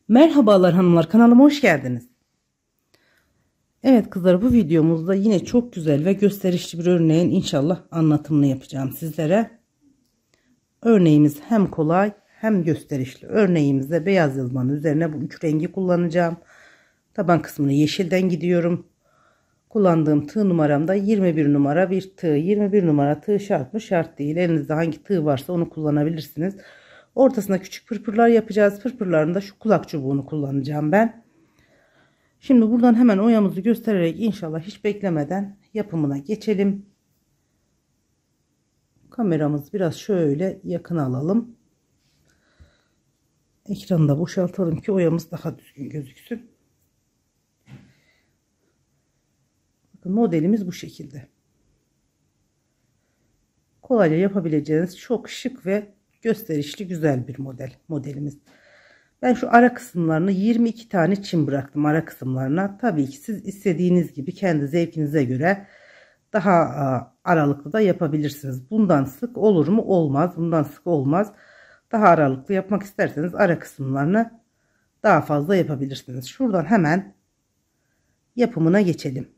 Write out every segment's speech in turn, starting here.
Merhabalar hanımlar, kanalıma hoş geldiniz. Evet kızlar, bu videomuzda yine çok güzel ve gösterişli bir örneğin inşallah anlatımını yapacağım sizlere. Örneğimiz hem kolay hem gösterişli. Örneğimizde beyaz yazmanın üzerine bu üç rengi kullanacağım. Taban kısmını yeşilden gidiyorum. Kullandığım tığ numaram da 21 numara bir tığ. 21 numara tığ şart mı? Şart değil. Elinizde hangi tığ varsa onu kullanabilirsiniz. Ortasına küçük pırpırlar yapacağız. Pırpırlarında şu kulak çubuğunu kullanacağım ben. Şimdi buradan hemen oyamızı göstererek inşallah hiç beklemeden yapımına geçelim. Kameramızı biraz şöyle yakın alalım. Ekranı da boşaltalım ki oyamız daha düzgün gözüksün. Bakın modelimiz bu şekilde. Kolayca yapabileceğiniz çok şık ve gösterişli güzel bir modelimiz. Ben şu ara kısımlarını 22 tane çim bıraktım ara kısımlarına. Tabii ki siz istediğiniz gibi kendi zevkinize göre daha aralıklı da yapabilirsiniz. Bundan sık olur mu? Olmaz. Bundan sık olmaz. Daha aralıklı yapmak isterseniz ara kısımlarını daha fazla yapabilirsiniz. Şuradan hemen yapımına geçelim.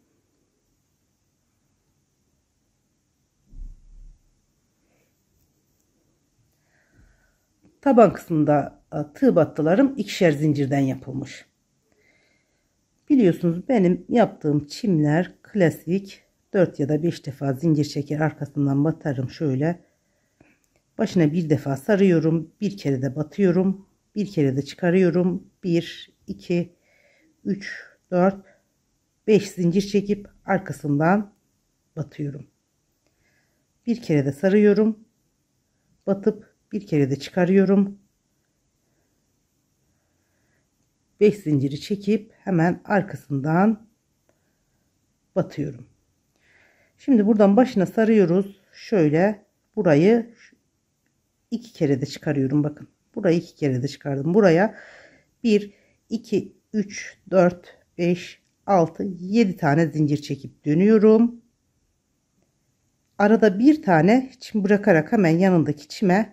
Taban kısmında tığ battılarım ikişer zincirden yapılmış. Biliyorsunuz benim yaptığım çimler klasik 4 ya da 5 defa zincir çeker arkasından batarım şöyle. Başına bir defa sarıyorum, bir kere de batıyorum, bir kere de çıkarıyorum. 1 2 3 4 5 zincir çekip arkasından batıyorum. Bir kere de sarıyorum, batıp bir kere de çıkarıyorum. 5 zinciri çekip hemen arkasından batıyorum. Şimdi buradan başına sarıyoruz. Şöyle burayı 2 kere de çıkarıyorum. Bakın burayı 2 kere de çıkardım. Buraya 1 2 3 4 5 6 7 tane zincir çekip dönüyorum. Arada bir tane çim bırakarak hemen yanındaki çime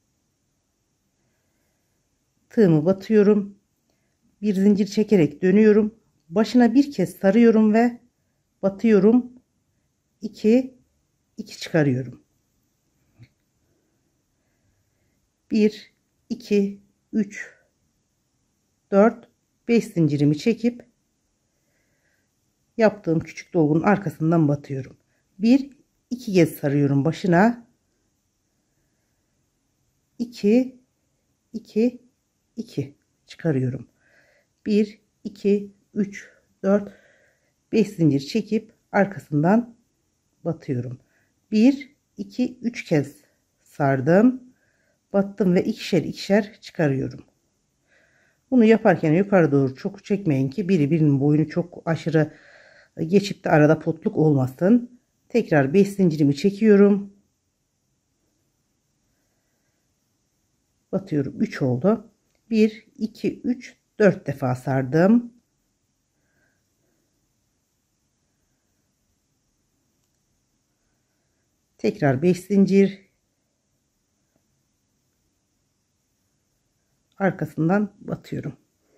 tığımı batıyorum. Bir zincir çekerek dönüyorum. Başına bir kez sarıyorum ve batıyorum. 2 2 çıkarıyorum. 1 2 3 4 5 zincirimi çekip yaptığım küçük dolgunun arkasından batıyorum. 1 2 kez sarıyorum başına. 2 2 2 çıkarıyorum. 1 2 3 4 5 zincir çekip arkasından batıyorum. 1 2 3 kez sardım, battım ve ikişer ikişer çıkarıyorum. Bunu yaparken yukarı doğru çok çekmeyin ki birinin boyunu çok aşırı geçip de arada potluk olmasın. Tekrar 5 zincirimi çekiyorum, batıyorum. 3 oldu. 1 2 3 4 defa sardım. Tekrar 5 zincir, arkasından batıyorum.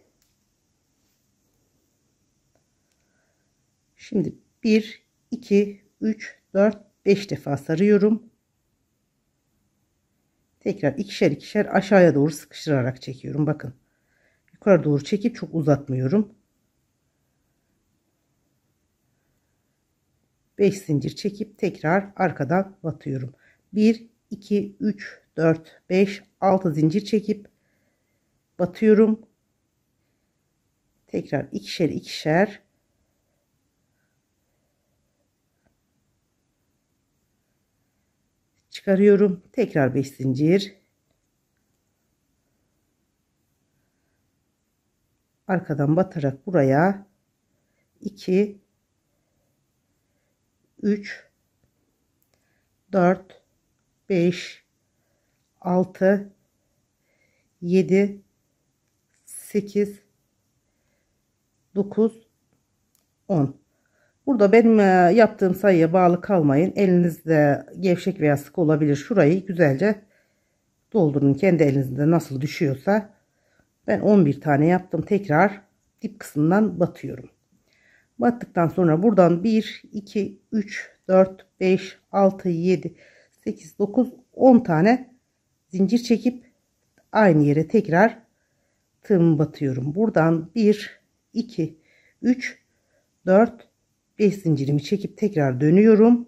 Şimdi 1 2 3 4 5 defa sarıyorum. Tekrar ikişer ikişer aşağıya doğru sıkıştırarak çekiyorum. Bakın yukarı doğru çekip çok uzatmıyorum. 5 zincir çekip tekrar arkadan batıyorum. 1 2 3 4 5 6 zincir çekip batıyorum. Tekrar ikişer ikişer çıkarıyorum. Tekrar 5 zincir, arkadan batarak buraya 2 3 4 5 6 7 8 9 10. Burada benim yaptığım sayıya bağlı kalmayın. Elinizde gevşek veya sık olabilir. Şurayı güzelce doldurun. Kendi elinizde nasıl düşüyorsa Ben 11 tane yaptım. Tekrar dip kısmından batıyorum. Battıktan sonra buradan 1, 2, 3, 4, 5, 6, 7, 8, 9, 10 tane zincir çekip aynı yere tekrar tığımı batıyorum. Buradan 1, 2, 3, 4, 5 zincirimi çekip tekrar dönüyorum.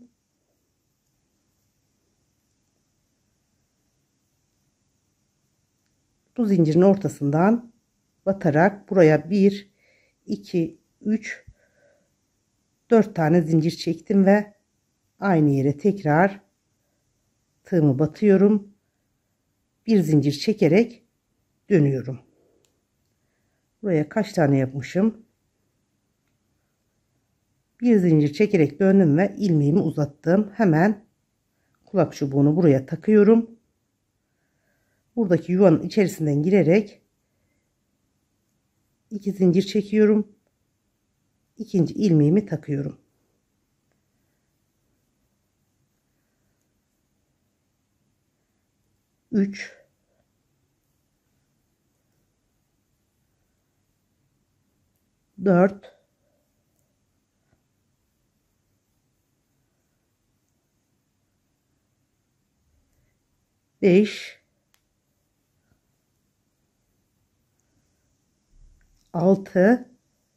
Bu zincirin ortasından batarak buraya 1, 2, 3, 4 tane zincir çektim ve aynı yere tekrar tığımı batıyorum. Bir zincir çekerek dönüyorum. Buraya kaç tane yapmışım? Bir zincir çekerek döndüm ve ilmeğimi uzattım. Hemen kulak çubuğunu buraya takıyorum. Buradaki yuvanın içerisinden girerek 2 zincir çekiyorum. İkinci ilmeğimi takıyorum. Üç, dört, 5, 6,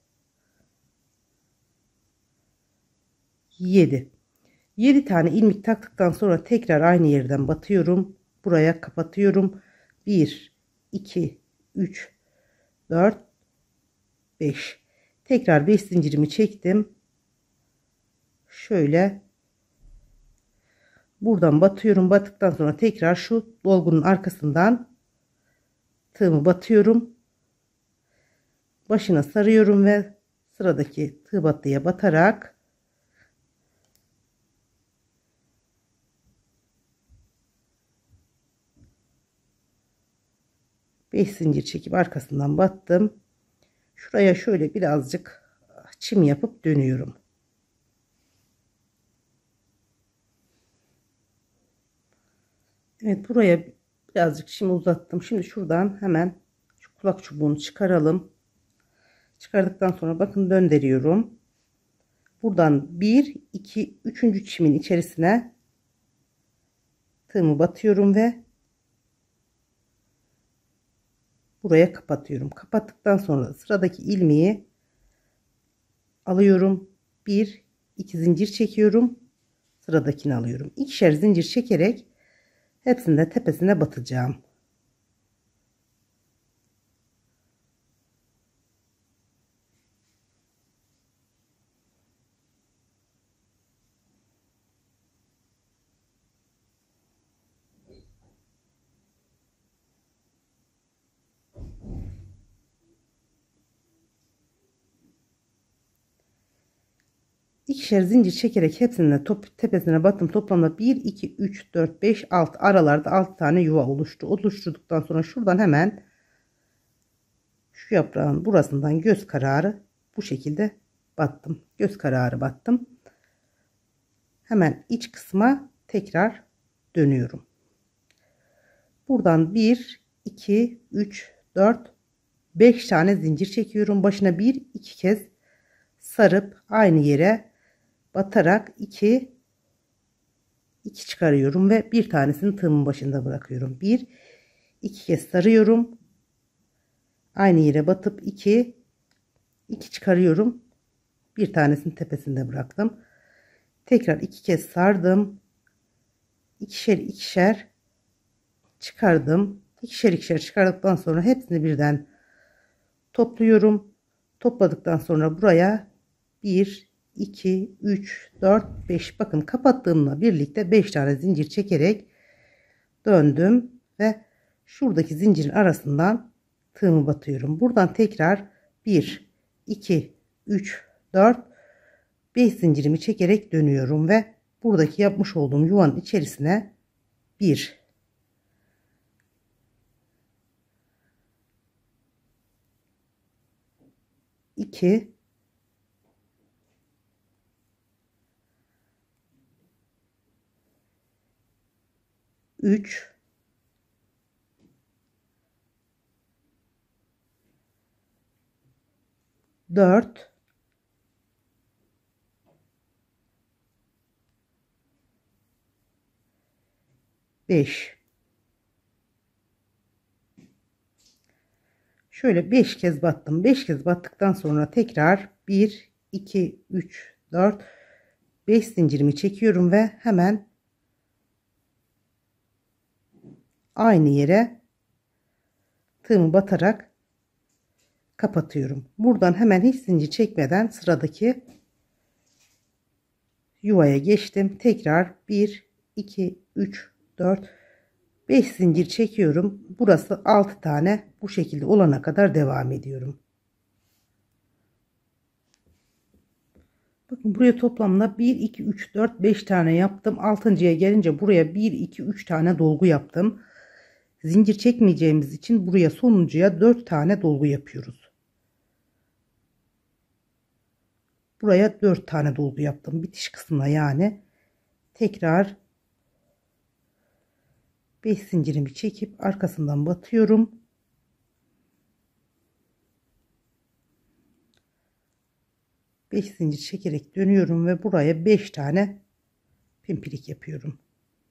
7. 7 tane ilmek taktıktan sonra tekrar aynı yerden batıyorum. Buraya kapatıyorum. 1, 2, 3, 4, 5. Tekrar 5 zincirimi çektim. Şöyle buradan batıyorum. Battıktan sonra tekrar şu dolgunun arkasından tığımı batıyorum. Başına sarıyorum ve sıradaki tığ battıya batarak beş zincir çekip arkasından battım. Şuraya şöyle birazcık çim yapıp dönüyorum. Evet, buraya birazcık çim uzattım. Şimdi şuradan hemen şu kulak çubuğunu çıkaralım. Çıkardıktan sonra bakın döndürüyorum. Buradan 1, 2, 3. çimin içerisine tığımı batıyorum ve buraya kapatıyorum. Kapattıktan sonra sıradaki ilmeği alıyorum. 1, 2 zincir çekiyorum. Sıradakini alıyorum. İkişer zincir çekerek hepsini de tepesine batacağım. İkişer zincir çekerek hepsine tepesine battım. Toplamda 1, 2, 3, 4, 5, 6 aralarda 6 tane yuva oluştu. Oluşturduktan sonra şuradan hemen şu yaprağın burasından göz kararı bu şekilde battım. Göz kararı battım. Hemen iç kısma tekrar dönüyorum. Buradan 1, 2, 3, 4, 5 tane zincir çekiyorum. Başına 1, 2 kez sarıp aynı yere batarak 2 çıkarıyorum ve bir tanesini tığımın başında bırakıyorum. 1, 2 kez sarıyorum. Aynı yere batıp 2 çıkarıyorum. Bir tanesini tepesinde bıraktım. Tekrar 2 kez sardım. İkişer ikişer çıkardım. İkişer ikişer çıkardıktan sonra hepsini birden topluyorum. Topladıktan sonra buraya 1, 2, 3, 4, 5 bakın kapattığımla birlikte 5 tane zincir çekerek döndüm ve şuradaki zincirin arasından tığımı batıyorum. Buradan tekrar 1, 2, 3, 4, 5 zincirimi çekerek dönüyorum ve buradaki yapmış olduğum yuvanın içerisine 1, 2, 3, 4 5. Şöyle 5 kez battım. 5 kez battıktan sonra tekrar 1 2 3 4 5 zincirimi çekiyorum ve hemen aynı yere tığımı batarak kapatıyorum. Buradan hemen hiç zincir çekmeden sıradaki yuvaya geçtim. Tekrar 1 2 3 4 5 zincir çekiyorum. Burası 6 tane, bu şekilde olana kadar devam ediyorum. Bakın buraya toplamda 1 2 3 4 5 tane yaptım. 6.'ya gelince buraya 1 2 3 tane dolgu yaptım. Zincir çekmeyeceğimiz için buraya sonuncuya 4 tane dolgu yapıyoruz. Buraya 4 tane dolgu yaptım bitiş kısmına, yani tekrar 5 zincirimi çekip arkasından batıyorum. Beş zincir çekerek dönüyorum ve buraya 5 tane pimpirik yapıyorum.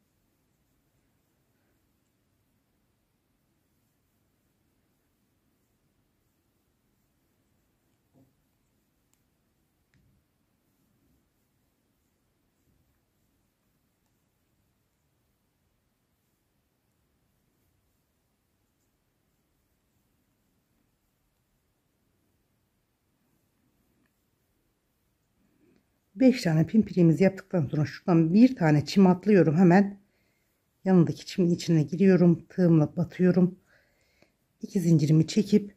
Beş tane pimpiriğimizi yaptıktan sonra şuradan bir tane çim atlıyorum, hemen yanındaki çimin içine giriyorum, tığımla batıyorum, 2 zincirimi çekip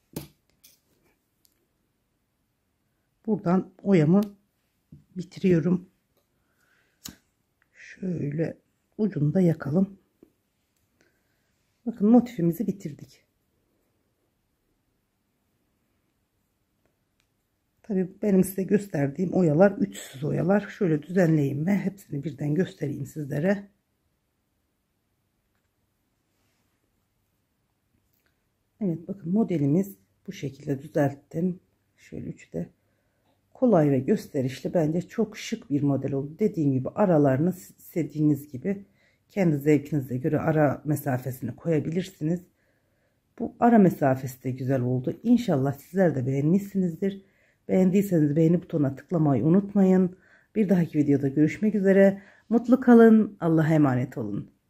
buradan oyamı bitiriyorum. Şöyle ucunu da yakalım. Bakın motifimizi bitirdik. Tabii benim size gösterdiğim oyalar üçsüz oyalar. Şöyle düzenleyeyim ve hepsini birden göstereyim sizlere. Evet, bakın modelimiz bu şekilde düzelttim. Şöyle üçü de kolay ve gösterişli, bence çok şık bir model oldu. Dediğim gibi aralarını istediğiniz gibi kendi zevkinize göre ara mesafesini koyabilirsiniz. Bu ara mesafesi de güzel oldu. İnşallah sizler de beğenmişsinizdir. Beğendiyseniz beğeni butonuna tıklamayı unutmayın. Bir dahaki videoda görüşmek üzere. Mutlu kalın. Allah'a emanet olun.